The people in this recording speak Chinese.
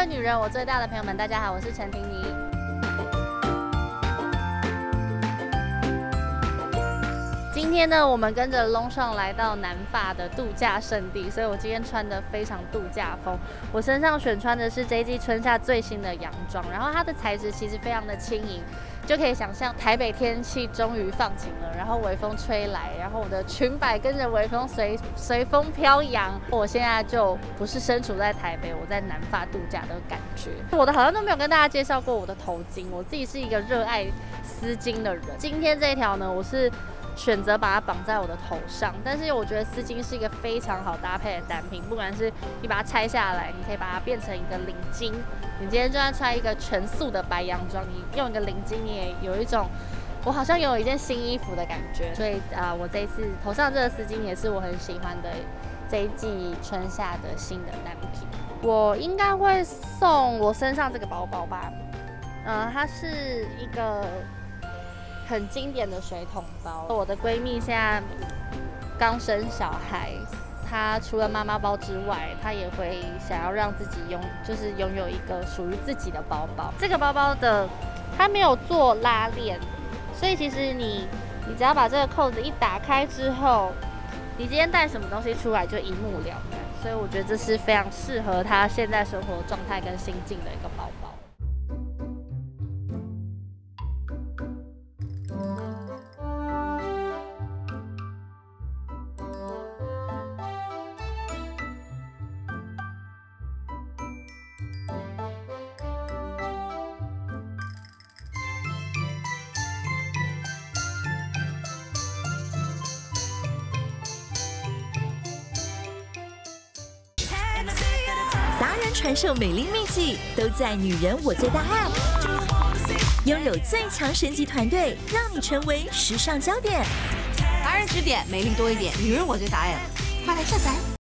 位女人我最大的朋友们，大家好，我是陈婷妮。今天呢，我们跟着龙上来到南法的度假胜地，所以我今天穿的非常度假风。我身上选穿的是这一季春夏最新的洋装，然后它的材质其实非常的轻盈，就可以想象台北天气终于放晴了，然后微风吹来，然后我的裙摆跟着微风随风飘扬。我现在就不是身处在台北，我在南法度假的感觉。我的好像都没有跟大家介绍过我的头巾，我自己是一个热爱丝巾的人。今天这一条呢，我是选择把它绑在我的头上，但是我觉得丝巾是一个非常好搭配的单品，不管是你把它拆下来，你可以把它变成一个领巾。你今天就算穿一个全素的白洋装，你用一个领巾，你也有一种我好像有一件新衣服的感觉。所以我这一次头上这个丝巾也是我很喜欢的这一季春夏的新的单品。我应该会送我身上这个包包吧，它是一个很经典的水桶包。我的闺蜜现在刚生小孩，她除了妈妈包之外，她也会想要让自己拥有一个属于自己的包包。这个包包它没有做拉链，所以其实你只要把这个扣子一打开之后，你今天带什么东西出来就一目了然。所以我觉得这是非常适合她现在生活状态跟心境的一个包包。 达人传授美丽秘籍，都在女人我最大 App， 拥有最强神级团队，让你成为时尚焦点。 达人指点，美丽多一点，女人我最大 App， 快来下载。